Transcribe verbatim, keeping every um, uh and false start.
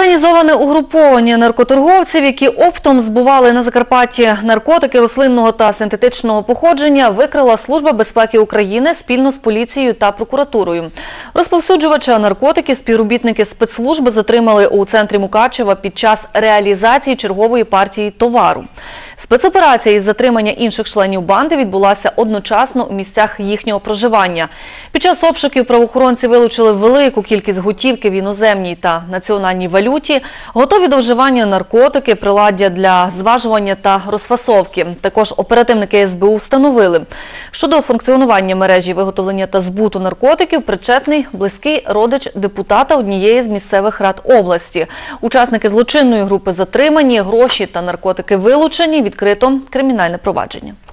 Організоване угруповання наркоторговців, які оптом збували на Закарпатті наркотики рослинного та синтетичного походження, викрила Служба безпеки України спільно з поліцією та прокуратурою. Розповсюджувача наркотиків співробітники спецслужби затримали у центрі Мукачева під час реалізації чергової партії товару. Спецоперація із затримання інших членів банди відбулася одночасно у місцях їхнього проживання. Під час обшуків правоохоронці вилучили велику кількість готівки в іноземній та національній валюті, готові до вживання наркотики, приладдя для зважування та розфасовки. Також оперативники ес бе у встановили, що до функціонування мережі виготовлення та збуту наркотиків причетний близький родич депутата однієї з місцевих рад області. Учасники злочинної групи затримані, гроші та наркотики вилучені, відкрито кримінальне провадження.